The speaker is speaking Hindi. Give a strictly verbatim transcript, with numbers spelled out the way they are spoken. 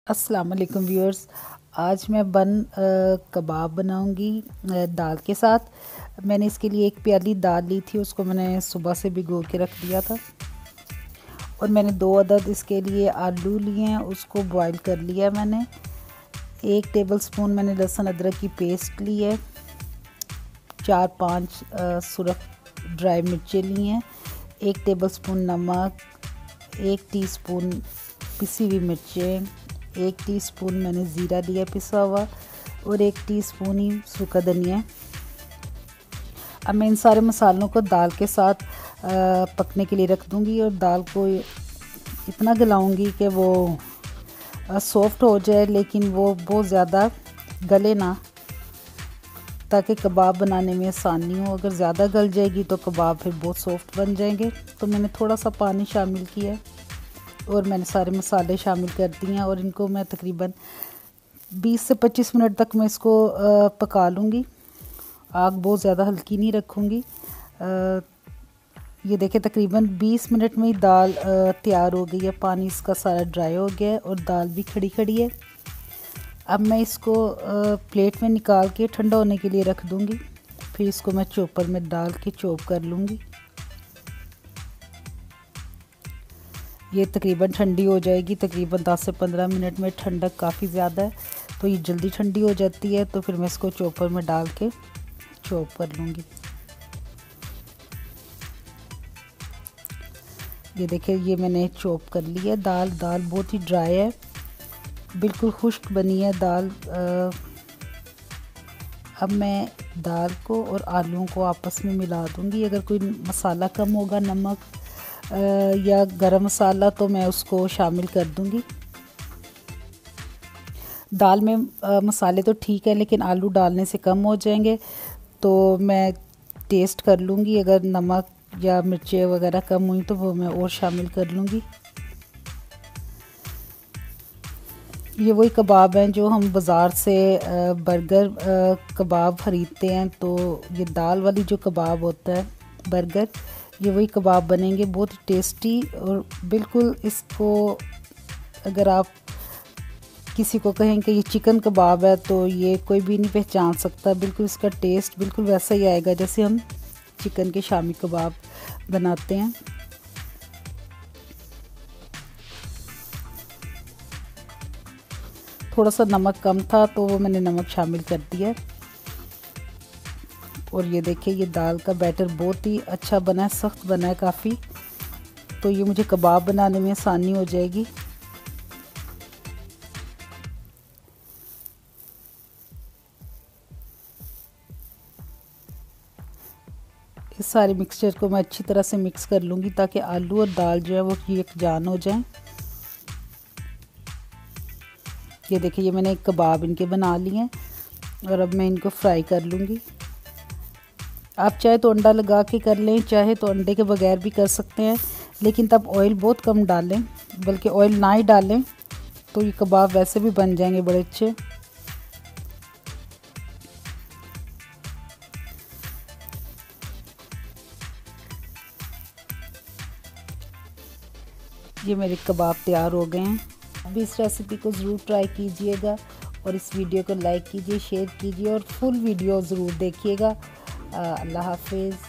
अस्सलाम वालेकुम व्यूअर्स। आज मैं बन अ, कबाब बनाऊंगी अ, दाल के साथ। मैंने इसके लिए एक प्याली दाल ली थी, उसको मैंने सुबह से भिगो के रख दिया था। और मैंने दो अदद इसके लिए आलू लिए हैं, उसको बॉईल कर लिया मैंने। एक टेबलस्पून मैंने लहसुन अदरक की पेस्ट ली है। चार पांच सुरख ड्राई मिर्चें ली हैं। एक टेबलस्पून नमक, एक टीस्पून पिसी हुई मिर्चें, एक टीस्पून मैंने ज़ीरा लिया पिसा हुआ और एक टीस्पून ही सूखा धनिया। अब मैं इन सारे मसालों को दाल के साथ पकने के लिए रख दूंगी और दाल को इतना गलाऊंगी कि वो सॉफ्ट हो जाए, लेकिन वो बहुत ज़्यादा गले ना, ताकि कबाब बनाने में आसानी हो। अगर ज़्यादा गल जाएगी तो कबाब फिर बहुत सॉफ्ट बन जाएंगे। तो मैंने थोड़ा सा पानी शामिल किया है और मैंने सारे मसाले शामिल कर दिए हैं और इनको मैं तकरीबन बीस से पच्चीस मिनट तक मैं इसको पका लूँगी। आग बहुत ज़्यादा हल्की नहीं रखूँगी। ये देखिए तकरीबन बीस मिनट में ही दाल तैयार हो गई है। पानी इसका सारा ड्राई हो गया है और दाल भी खड़ी खड़ी है। अब मैं इसको प्लेट में निकाल के ठंडा होने के लिए रख दूँगी। फिर इसको मैं चॉपर में डाल के चॉप कर लूँगी। ये तकरीबन ठंडी हो जाएगी, तकरीबन दस से पंद्रह मिनट में। ठंडक काफ़ी ज़्यादा है तो ये जल्दी ठंडी हो जाती है। तो फिर मैं इसको चॉपर में डाल के चॉप कर लूँगी। ये देखिए ये मैंने चॉप कर ली है दाल। दाल बहुत ही ड्राई है, बिल्कुल खुश्क बनी है दाल। अब मैं दाल को और आलूओं को आपस में मिला दूँगी। अगर कोई मसाला कम होगा, नमक या गरम मसाला, तो मैं उसको शामिल कर दूंगी। दाल में आ, मसाले तो ठीक है, लेकिन आलू डालने से कम हो जाएंगे, तो मैं टेस्ट कर लूँगी। अगर नमक या मिर्चें वगैरह कम हुई तो वो मैं और शामिल कर लूँगी। ये वही कबाब हैं जो हम बाज़ार से बर्गर कबाब ख़रीदते हैं। तो ये दाल वाली जो कबाब होता है बर्गर, ये वही कबाब बनेंगे, बहुत ही टेस्टी। और बिल्कुल इसको अगर आप किसी को कहें कि ये चिकन कबाब है तो ये कोई भी नहीं पहचान सकता। बिल्कुल इसका टेस्ट बिल्कुल वैसा ही आएगा जैसे हम चिकन के शामी कबाब बनाते हैं। थोड़ा सा नमक कम था तो वो मैंने नमक शामिल कर दिया। और ये देखिए ये दाल का बैटर बहुत ही अच्छा बना है, सख्त बना है काफ़ी। तो ये मुझे कबाब बनाने में आसानी हो जाएगी। इस सारे मिक्सचर को मैं अच्छी तरह से मिक्स कर लूँगी ताकि आलू और दाल जो है वो यकजान हो जाएं। ये देखिए ये मैंने एक कबाब इनके बना लिए हैं और अब मैं इनको फ्राई कर लूँगी। आप चाहे तो अंडा लगा के कर लें, चाहे तो अंडे के बगैर भी कर सकते हैं, लेकिन तब ऑयल बहुत कम डालें, बल्कि ऑयल ना ही डालें तो ये कबाब वैसे भी बन जाएंगे बड़े अच्छे। ये मेरे कबाब तैयार हो गए हैं। अभी इस रेसिपी को ज़रूर ट्राई कीजिएगा और इस वीडियो को लाइक कीजिए, शेयर कीजिए और फुल वीडियो ज़रूर देखिएगा। अल्लाह हाफिज़।